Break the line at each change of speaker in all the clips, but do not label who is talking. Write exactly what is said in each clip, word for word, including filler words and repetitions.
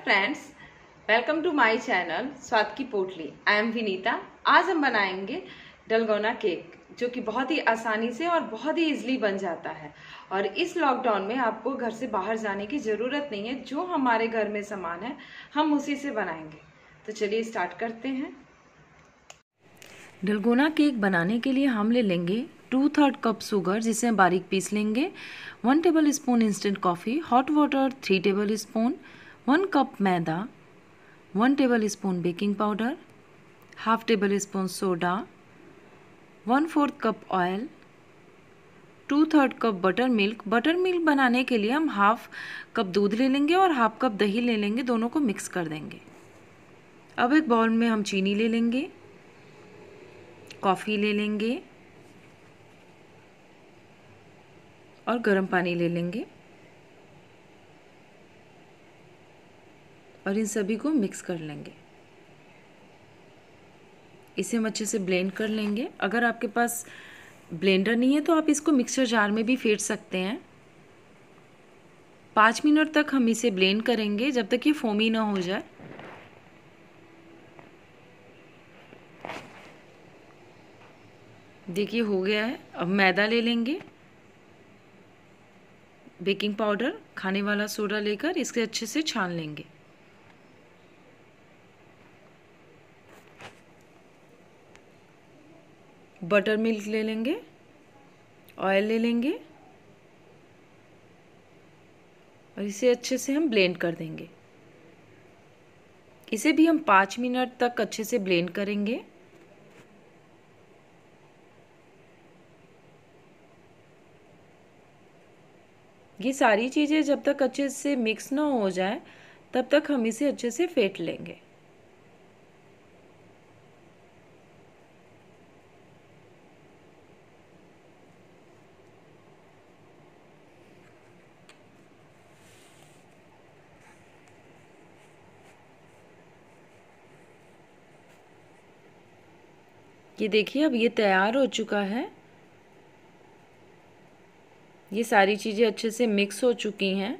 Friends, welcome to my channel स्वाद की पोटली। I am Vinita. आज हम बनाएंगे डलगोना केक, जो कि बहुत ही आसानी से और बहुत ही इजीली बन जाता है। और इस लॉकडाउन में आपको घर से बाहर जाने की ज़रूरत नहीं है। जो हमारे घर में सामान है हम उसी से बनाएंगे। तो चलिए स्टार्ट करते हैं।
डलगोना केक बनाने के लिए हम ले लेंगे टू थर्ड कप शुगर, जिसे हम बारीक पीस लेंगे, one tablespoon instant coffee, hot water three tablespoon, one cup मैदा, one tablespoon baking powder, half tablespoon soda, one fourth cup oil, two third cup buttermilk. Buttermilk बनाने के लिए हम half cup दूध ले लेंगे और half cup दही ले लेंगे, दोनों को मिक्स कर देंगे। अब एक बाउल में हम चीनी ले लेंगे, कॉफ़ी ले लेंगे और गर्म पानी ले लेंगे और इन सभी को मिक्स कर लेंगे। इसे हम अच्छे से ब्लेंड कर लेंगे। अगर आपके पास ब्लेंडर नहीं है तो आप इसको मिक्सर जार में भी फेंट सकते हैं। पाँच मिनट तक हम इसे ब्लेंड करेंगे, जब तक ये फोमी ना हो जाए। देखिए हो गया है। अब मैदा ले लेंगे, बेकिंग पाउडर, खाने वाला सोडा लेकर इसके अच्छे से छान लेंगे। बटर मिल्क ले लेंगे, ऑयल ले लेंगे और इसे अच्छे से हम ब्लेंड कर देंगे। इसे भी हम पाँच मिनट तक अच्छे से ब्लेंड करेंगे। ये सारी चीज़ें जब तक अच्छे से मिक्स ना हो जाए तब तक हम इसे अच्छे से फेंट लेंगे। ये देखिए अब ये तैयार हो चुका है। ये सारी चीज़ें अच्छे से मिक्स हो चुकी हैं।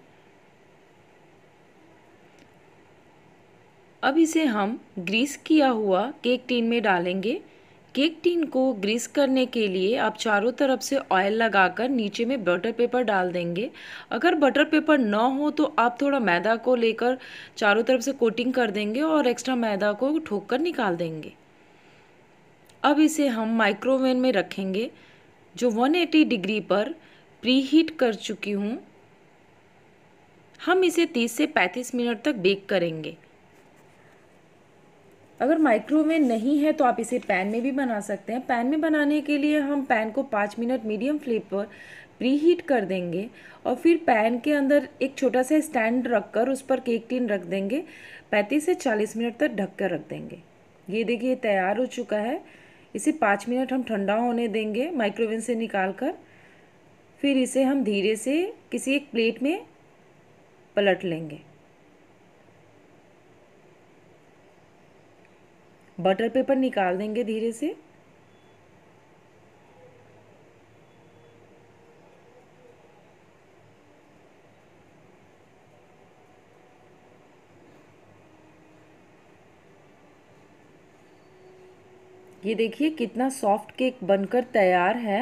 अब इसे हम ग्रीस किया हुआ केक टिन में डालेंगे। केक टिन को ग्रीस करने के लिए आप चारों तरफ से ऑयल लगाकर नीचे में बटर पेपर डाल देंगे। अगर बटर पेपर ना हो तो आप थोड़ा मैदा को लेकर चारों तरफ से कोटिंग कर देंगे और एक्स्ट्रा मैदा को ठोक कर निकाल देंगे। अब इसे हम माइक्रोवेव में रखेंगे, जो एक सौ अस्सी डिग्री पर प्री हीट कर चुकी हूँ। हम इसे तीस से पैंतीस मिनट तक बेक करेंगे। अगर माइक्रोवेव नहीं है तो आप इसे पैन में भी बना सकते हैं। पैन में बनाने के लिए हम पैन को पाँच मिनट मीडियम फ्लेम पर प्री हीट कर देंगे और फिर पैन के अंदर एक छोटा सा स्टैंड रखकर उस पर केक टिन रख देंगे। पैंतीस से चालीस मिनट तक ढक कर रख देंगे। ये देखिए तैयार हो चुका है। इसे पाँच मिनट हम ठंडा होने देंगे माइक्रोवेव से निकाल कर। फिर इसे हम धीरे से किसी एक प्लेट में पलट लेंगे। बटर पेपर निकाल देंगे धीरे से। ये देखिए कितना सॉफ्ट केक बनकर तैयार है।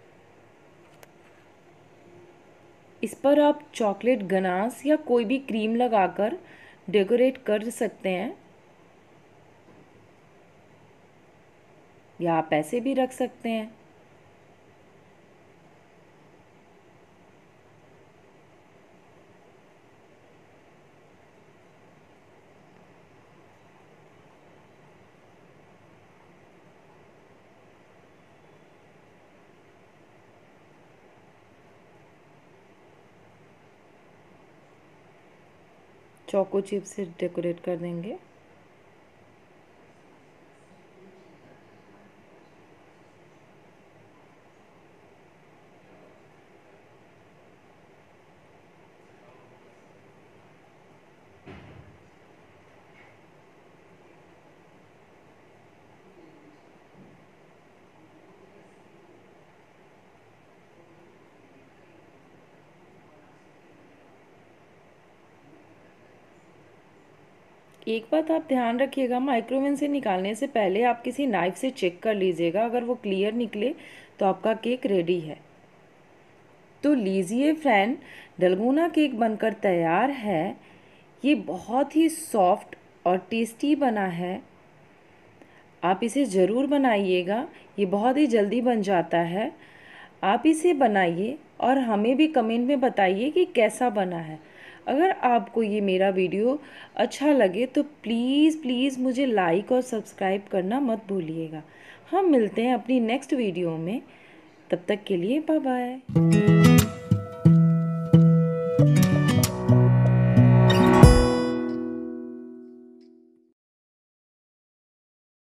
इस पर आप चॉकलेट गनाश या कोई भी क्रीम लगाकर डेकोरेट कर सकते हैं, या आप ऐसे भी रख सकते हैं। चोको चिप से डेकोरेट कर देंगे। एक बात आप ध्यान रखिएगा, माइक्रोवेव से निकालने से पहले आप किसी नाइफ से चेक कर लीजिएगा। अगर वो क्लियर निकले तो आपका केक रेडी है। तो लीजिए फ्रेंड, डलगोना केक बनकर तैयार है। ये बहुत ही सॉफ्ट और टेस्टी बना है। आप इसे ज़रूर बनाइएगा, ये बहुत ही जल्दी बन जाता है। आप इसे बनाइए और हमें भी कमेंट में बताइए कि कैसा बना है। अगर आपको ये मेरा वीडियो अच्छा लगे तो प्लीज़ प्लीज़ मुझे लाइक और सब्सक्राइब करना मत भूलिएगा। हम मिलते हैं अपनी नेक्स्ट वीडियो में, तब तक के लिए बाय बाय।